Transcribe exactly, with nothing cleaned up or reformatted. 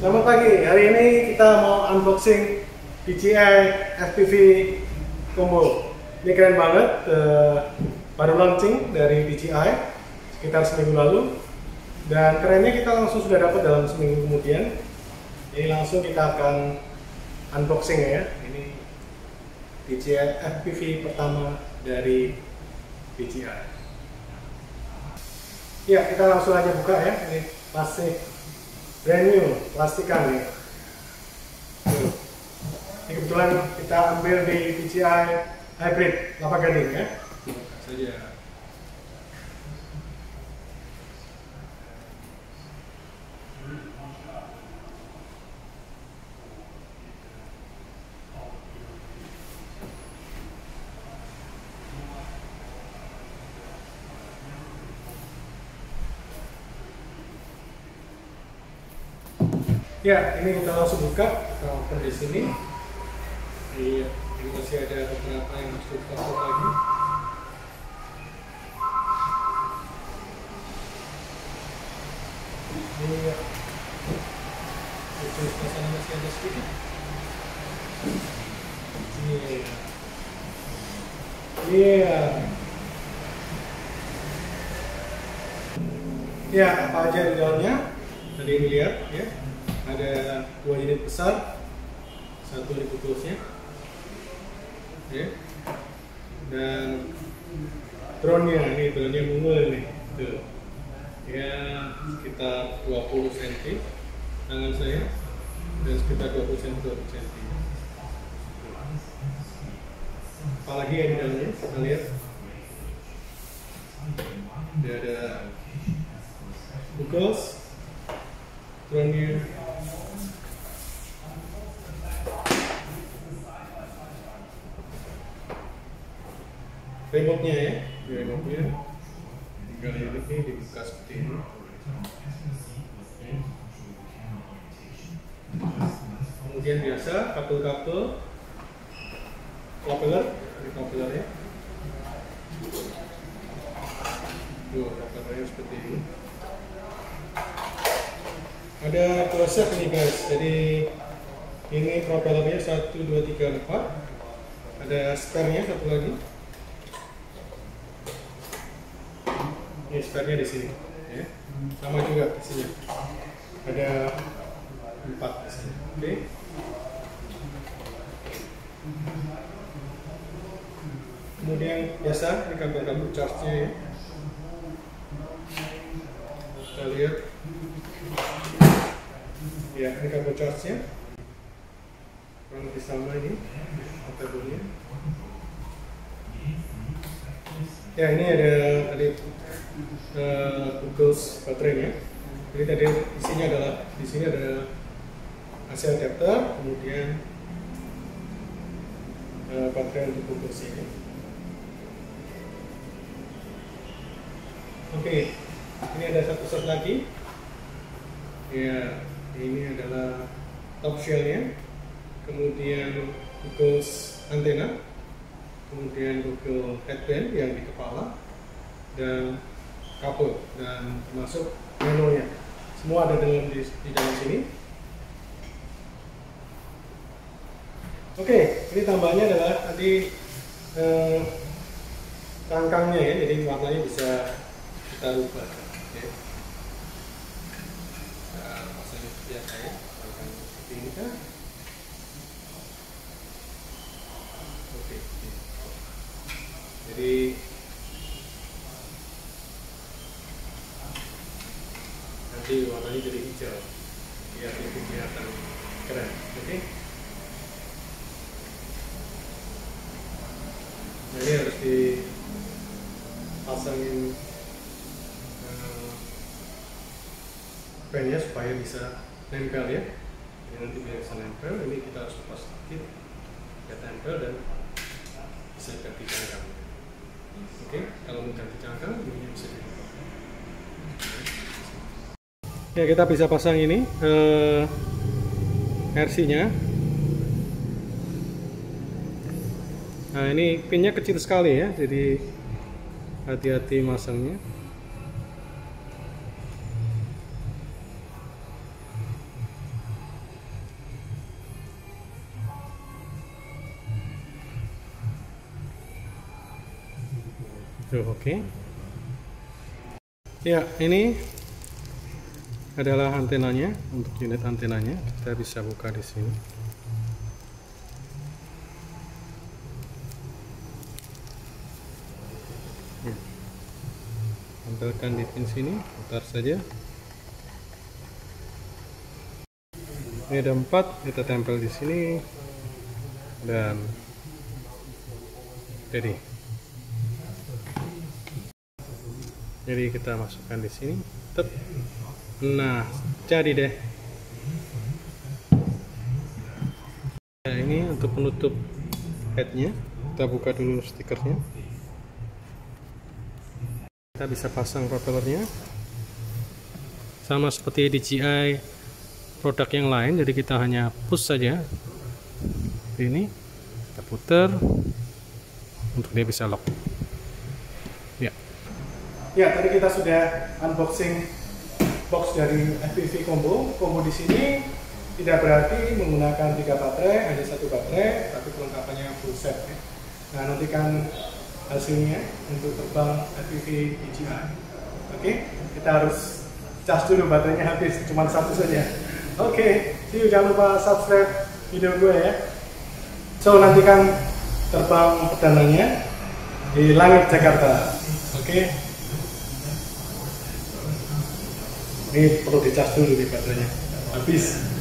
Selamat pagi, hari ini kita mau unboxing D J I F P V Combo. Ini keren banget, uh, baru launching dari D J I sekitar seminggu lalu. Dan kerennya kita langsung sudah dapat dalam seminggu kemudian. Jadi langsung kita akan unboxing ya. Ini D J I F P V pertama dari D J I. Ya, kita langsung aja buka ya. Ini masih brand new, plastikan nih. Tuh. Ini kebetulan kita ambil di D J I Hybrid Kelapa Gading ya. Buka saja. Ya, ini kita langsung buka, kita open di sini. Iya, ini masih ada beberapa yang harus kita tutup lagi. Iya, itu suasana masih ada sedikit. Iya, iya. Ya, apa aja di dalamnya? Tadi ini lihat ya. Ada dua unit besar, satu di putusnya, ya. Dan drone-nya, ini drone-nya mungil nih, tuh. Ya sekitar dua puluh sentimeter tangan saya, dan sekitar dua puluh sentimeter. Apalagi yang di dalamnya, kita lihat. Dia ada buckles, drone-nya. Remote-nya ya, di remote-nya tinggal ini dibuka seperti ini. Kemudian biasa kabel-kabel propeller, ini propellernya. Tuh, propellernya seperti ini. Ada dua set nih guys, jadi ini propellernya satu, dua, tiga, empat. Ada spare-nya satu lagi. Ini spare-nya di sini, ya. Sama juga di sini. Ada empat di sini. Oke. Okay. Kemudian biasa ini kabel-kabel charge-nya ya. Kita lihat. Ya, ini kabel charge-nya. Kurang lebih sama ini kabelnya. Ya, ini ada tadi uh, buckles baterainya. Jadi tadi di sini adalah di sini ada A C adapter, kemudian uh, baterai untuk buckles ini. Oke, ini ada satu set lagi. Ya, ini adalah top shell-nya. Kemudian buckles antena. Kemudian buckle headband yang di kepala, dan kabel, dan termasuk menonya. Semua ada dalam di, di dalam sini. Oke, ini tambahnya adalah tadi eh, cangkangnya ya, jadi warnanya bisa kita rubah. Oke. Nah, pasangnya seperti biasa ya, cangkang seperti ini kan. Oke. Jadi nanti warnanya jadi hijau, biar lebih kelihatan keren. Oke. Okay? Nah, ini harus dipasangin uh, pennya supaya bisa nempel ya. Ini nanti biar bisa nempel, ini kita harus lepas sedikit, biar nempel dan bisa ganti cangkang. Oke, okay, kalau mau ganti cangkang, ini bisa dibuka. Ya, kita bisa pasang ini eh, R C-nya. Nah, ini pinnya kecil sekali ya, jadi hati-hati masangnya. Tuh, oke. Okay. Ya, ini adalah antenanya. Untuk unit antenanya kita bisa buka di sini. Ya. Tempelkan di pin sini, putar saja. Ini ada empat, kita tempel di sini dan jadi. Jadi kita masukkan di sini. Tep. Nah, jadi deh. Nah, ini untuk penutup headnya. Kita buka dulu stikernya. Kita bisa pasang propellernya. Sama seperti D J I produk yang lain, jadi kita hanya push saja. Ini kita putar untuk dia bisa lock. Ya. Ya, tadi kita sudah unboxing box dari F P V Combo. Combo di sini tidak berarti menggunakan tiga baterai, hanya satu baterai, tapi kelengkapannya full set. Ya. Nah, nantikan hasilnya untuk terbang F P V D J I. Oke, kita harus cas dulu, baterainya habis, cuma satu saja. Oke, see you, jangan lupa subscribe video gue ya. So, nantikan terbang perdananya di langit Jakarta. Oke. Ini perlu dicas dulu di baterainya, habis.